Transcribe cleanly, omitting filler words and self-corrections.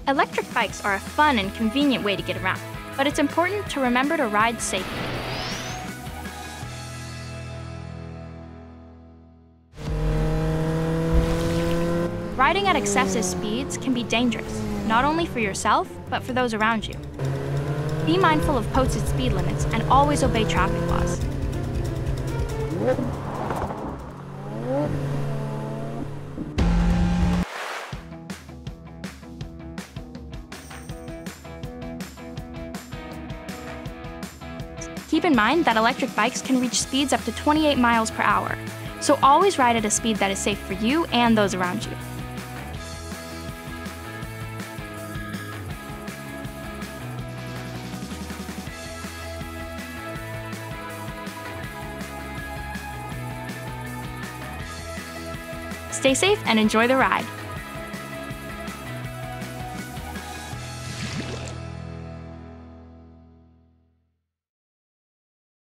Electric bikes are a fun and convenient way to get around, but it's important to remember to ride safely. Riding at excessive speeds can be dangerous, not only for yourself, but for those around you. Be mindful of posted speed limits and always obey traffic laws. Keep in mind that electric bikes can reach speeds up to 28 miles per hour, so always ride at a speed that is safe for you and those around you. Stay safe and enjoy the ride.